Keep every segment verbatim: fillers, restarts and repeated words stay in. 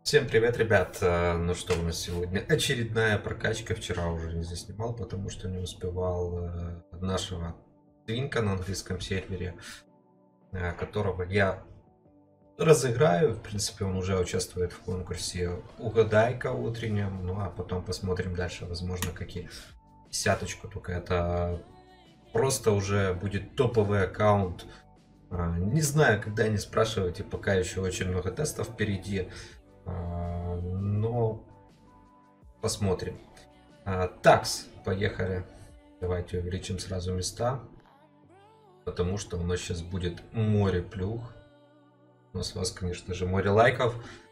Всем привет, ребят! Э, Ну что у нас сегодня? Очередная прокачка. Вчера уже не заснимал, потому что не успевал э, нашего твинка на английском сервере, э, которого я разыграю. В принципе, он уже участвует в конкурсе «Угадайка» утреннем. Ну а потом посмотрим дальше. Возможно, какие десяточку. Только это просто уже будет топовый аккаунт. А, Не знаю, когда не спрашивайте, пока еще очень много тестов впереди. А, Но посмотрим. А, такс, поехали. Давайте увеличим сразу места. Потому что у нас сейчас будет море плюх. Но с вас, конечно же, море лайков.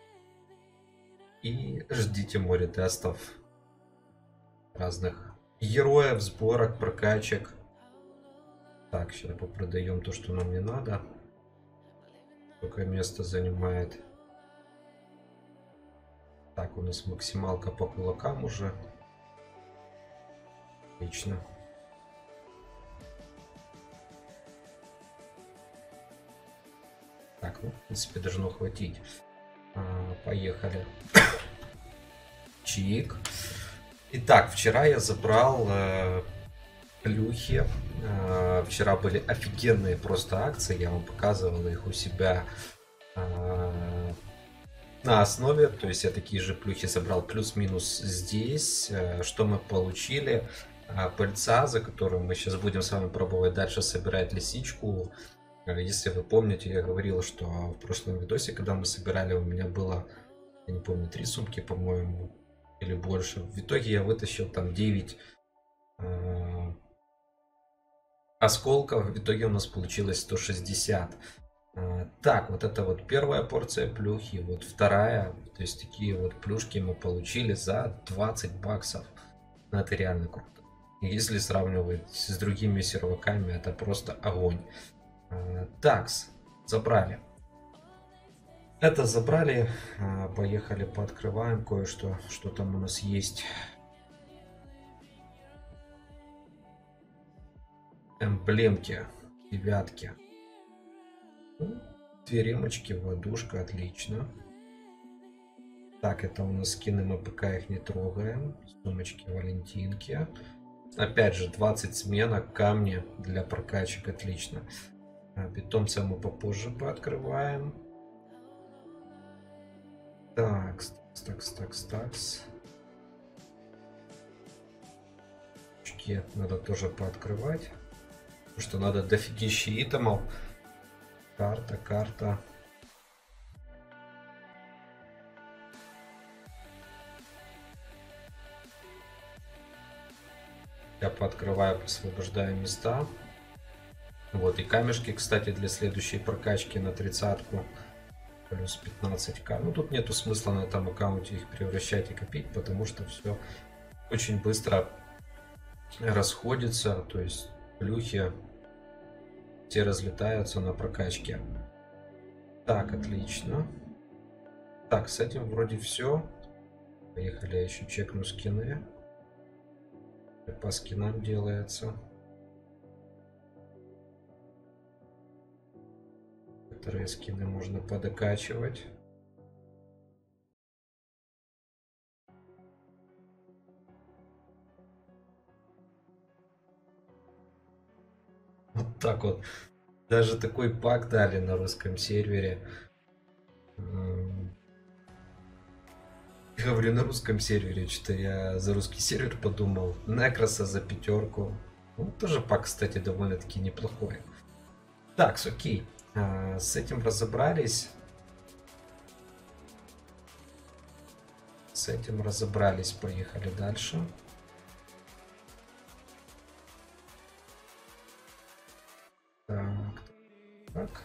И ждите море тестов. Разных героев, сборок, прокачек. Так, сейчас попродаем то, что нам не надо. Сколько место занимает. Так, у нас максималка по кулакам уже. Отлично. Так, ну, в принципе, должно хватить. А, поехали. Чик. Итак, вчера я забрал э, плюхи. Э, вчера были офигенные просто акции. Я вам показывал их у себя э, на основе. То есть я такие же плюхи забрал плюс-минус здесь. Э, что мы получили? Э, пыльца, за которую мы сейчас будем с вами пробовать дальше собирать лисичку. Если вы помните, я говорил, что в прошлом видосе, когда мы собирали, у меня было, я не помню, три сумки, по-моему, или больше. В итоге я вытащил там девять э, осколков. В итоге у нас получилось сто шестьдесят. Э, так, вот это вот первая порция плюхи. Вот вторая. То есть такие вот плюшки мы получили за двадцать баксов. Ну, это реально круто. Если сравнивать с другими серваками, это просто огонь. Такс, забрали. Это забрали. Поехали, пооткрываем кое-что, что там у нас есть. Эмблемки, девятки. Две ремочки, водушка, отлично. Так, это у нас скины, мы пока их не трогаем. Сумочки, валентинки. Опять же, двадцать сменок, камни для прокачек, отлично. Питомца мы попозже пооткрываем. Так, такс, такс, такс. Очки надо тоже пооткрывать. Потому что надо дофигища итемов. Карта, карта. Я пооткрываю, освобождаю места. Вот, и камешки, кстати, для следующей прокачки на тридцатку. Плюс пятнадцать ка. Ну, тут нету смысла на этом аккаунте их превращать и копить, потому что все очень быстро расходится. То есть плюхи все разлетаются на прокачке. Так, отлично. Так, с этим вроде все. Поехали, я еще чекну скины. По скинам делается. Некоторые скины можно подокачивать. Вот так вот. Даже такой пак дали на русском сервере. Говорю, на русском сервере, что-то я за русский сервер подумал. Некроса за пятерку. Ну, тоже пак, кстати, довольно-таки неплохой. Так, окей. А, с этим разобрались. С этим разобрались. Поехали дальше. Так, так.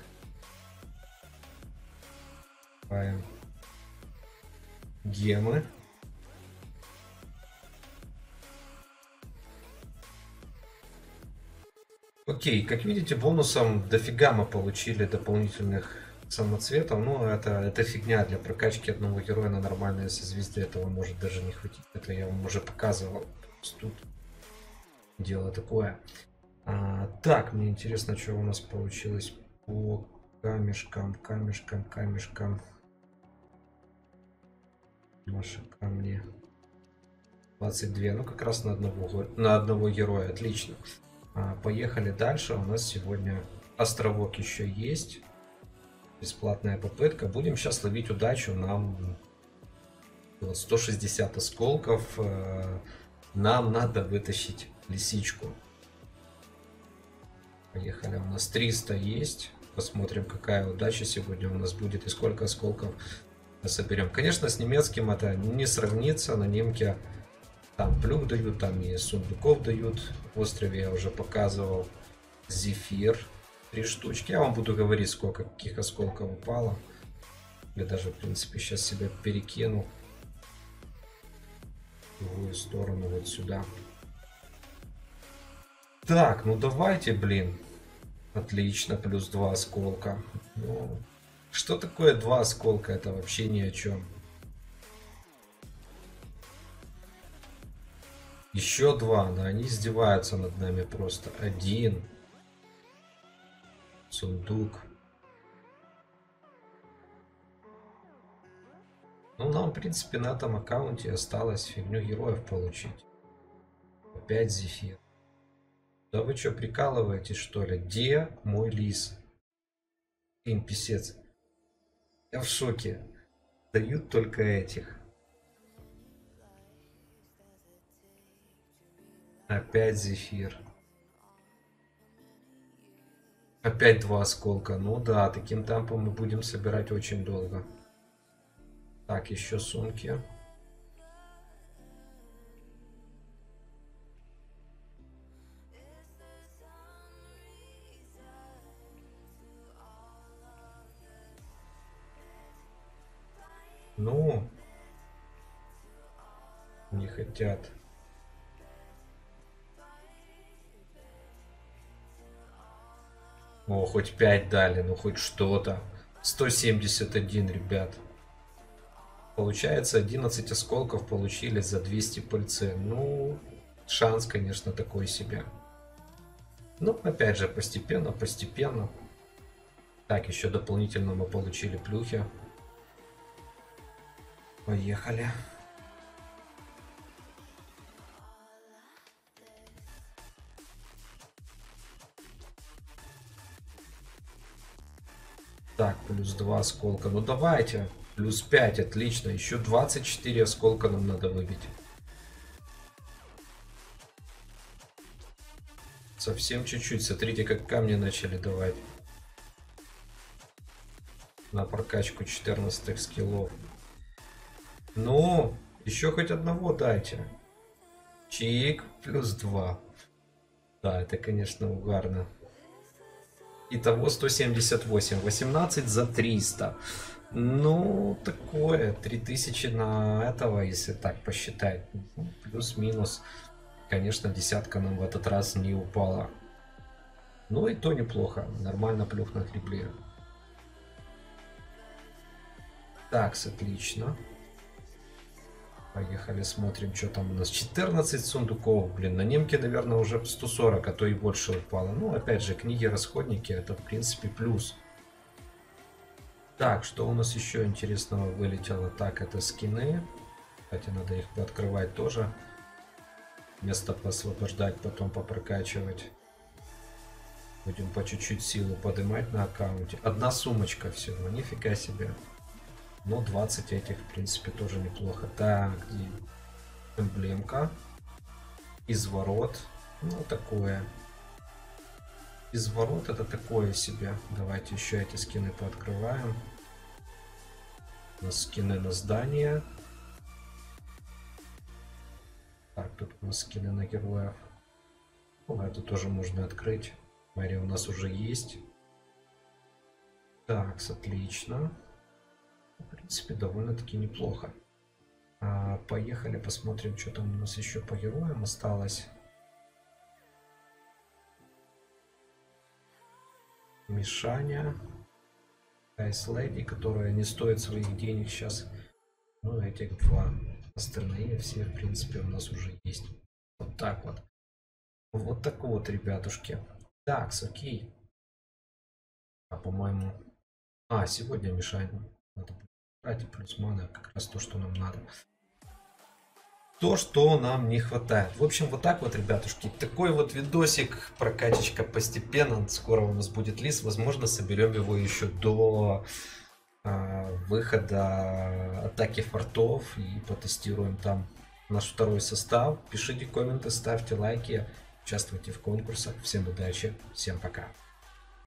Покупаем гемы. Окей, как видите, бонусом дофига мы получили дополнительных самоцветов. Но это, это фигня для прокачки одного героя на нормальное созвездие. Этого может даже не хватить. Это я вам уже показывал. Тут дело такое. А, так, мне интересно, что у нас получилось по камешкам, камешкам, камешкам. ваши камни? двадцать два. Ну, как раз на одного, на одного героя. Отлично. А, поехали дальше. У нас сегодня островок еще есть. Бесплатная попытка. Будем сейчас ловить удачу. Нам вот сто шестьдесят осколков. Нам надо вытащить лисичку. Поехали. У нас триста есть. Посмотрим, какая удача сегодня у нас будет и сколько осколков мы соберем. Конечно, с немецким это не сравнится. На немке там плюх дают, там и сундуков дают. В острове я уже показывал. Зефир. Три штучки. Я вам буду говорить, сколько каких осколков упало. Я даже, в принципе, сейчас себя перекину в другую сторону, вот сюда. Так, ну давайте, блин. Отлично, плюс два осколка. Ну, что такое два осколка? Это вообще ни о чем. Еще два, да, они издеваются над нами просто. Один. Сундук. Ну, нам, в принципе, на этом аккаунте осталось фигню героев получить. Опять зефир. Да вы что, прикалываетесь, что ли? Где мой лис? Им писец. Я в шоке. Дают только этих. Опять зефир. Опять два осколка. Ну да, таким темпом мы будем собирать очень долго. Так, еще сумки. Ну, не хотят. О, хоть пять дали, ну хоть что-то. сто семьдесят один, ребят. Получается, одиннадцать осколков получили за двести пыльцы. Ну, шанс, конечно, такой себе. Ну, опять же, постепенно, постепенно. Так, еще дополнительно мы получили плюхи. Поехали. Так, плюс два осколка. Ну давайте. Плюс пять, отлично. Еще двадцать четыре осколка нам надо выбить. Совсем чуть-чуть. Смотрите, как камни начали давать. На прокачку четырнадцать скиллов. Ну, еще хоть одного дайте. Чик, плюс два. Да, это, конечно, угарно. Итого сто семьдесят восемь. восемнадцать за триста. Ну, такое. три тысячи на этого, если так посчитать. Ну, плюс-минус. Конечно, десятка нам в этот раз не упала. Ну и то неплохо. Нормально плюх нагребли. Так, отлично. Поехали, смотрим, что там у нас. четырнадцать сундуков. Блин, на немке, наверное, уже сто сорок, а то и больше упало. Ну, опять же, книги-расходники, это, в принципе, плюс. Так, что у нас еще интересного вылетело? Так, это скины. Кстати, надо их пооткрывать тоже. Место поосвобождать, потом попрокачивать. Будем по чуть-чуть силу поднимать на аккаунте. Одна сумочка всего, нифига себе. Но двадцать этих, в принципе, тоже неплохо. Так, где эмблемка. Изворот. Ну, такое. Изворот это такое себе. Давайте еще эти скины пооткрываем. У нас скины на здание. Так, тут у нас скины на героев. О, это тоже можно открыть. Мэри у нас уже есть. Так, отлично. В принципе, довольно-таки неплохо. А, поехали, посмотрим, что там у нас еще по героям осталось. Мишаня. Айс Леди, которая не стоит своих денег сейчас. Ну, этих два. Остальные все, в принципе, у нас уже есть. Вот так вот. Вот так вот, ребятушки. Так, окей. А, по-моему... А, сегодня Мишань. Надо Кстати, плюс мана как раз то, что нам надо. То, что нам не хватает. В общем, вот так вот, ребятушки. Такой вот видосик. Прокачечка постепенно. Скоро у нас будет лист. Возможно, соберем его еще до э, выхода атаки фортов. И потестируем там наш второй состав. Пишите комменты, ставьте лайки. Участвуйте в конкурсах. Всем удачи. Всем пока.